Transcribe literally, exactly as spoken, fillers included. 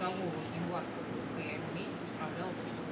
того вот январского ПВХ я вместе справляла то, что